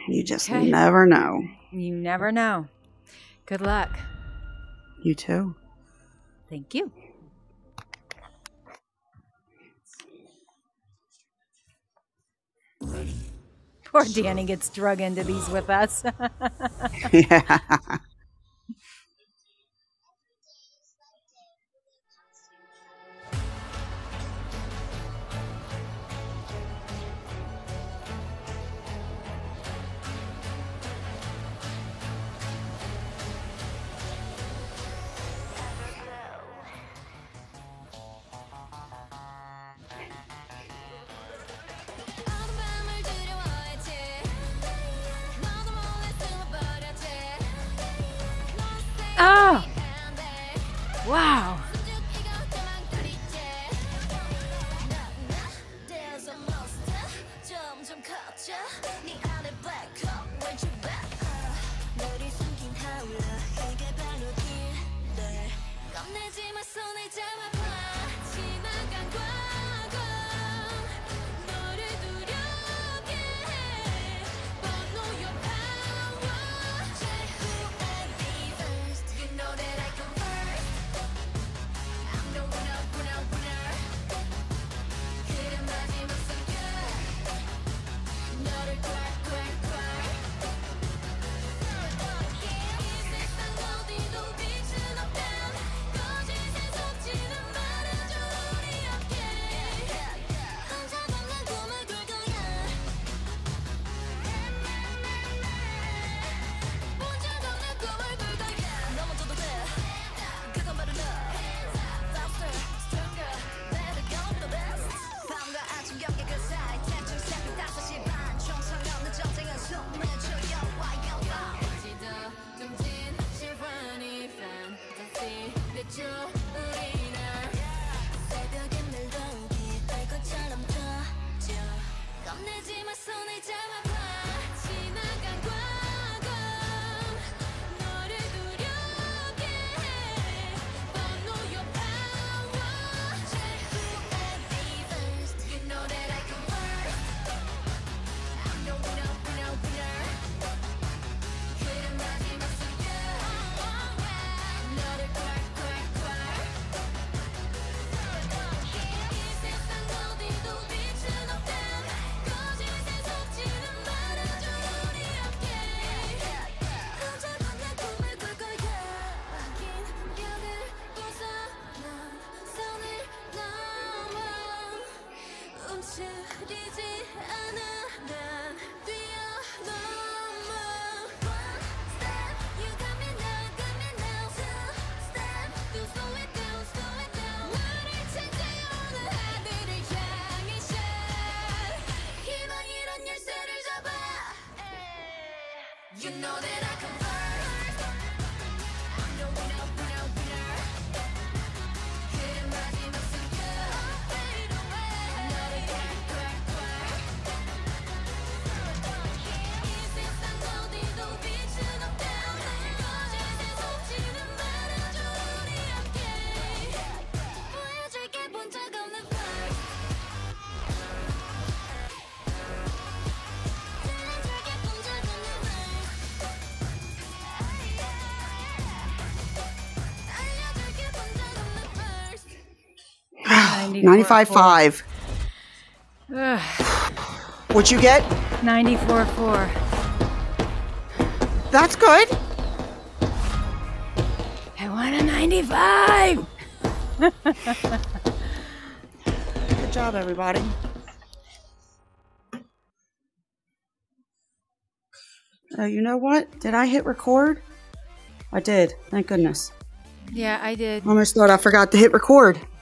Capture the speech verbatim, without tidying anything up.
You just Okay. never know. You never know. Good luck. You too. Thank you. Poor Danny gets drug into these with us. Yeah. Oh! Wow. You know that I come first. I'm the winner, winner, winner. 그래 마지막 순간 fade away. 너를 quack, quack, quack. 이 세상 어디도 빛은 없다. 거짓에 속지는 말아줘 우리 함께. 보여줄게 본 적 없는 first. ninety-five point five. Ugh. What'd you get? ninety-four point four. That's good. I want a ninety-five. Good job, everybody. Uh, you know what? Did I hit record? I did. Thank goodness. Yeah, I did. I almost thought I forgot to hit record.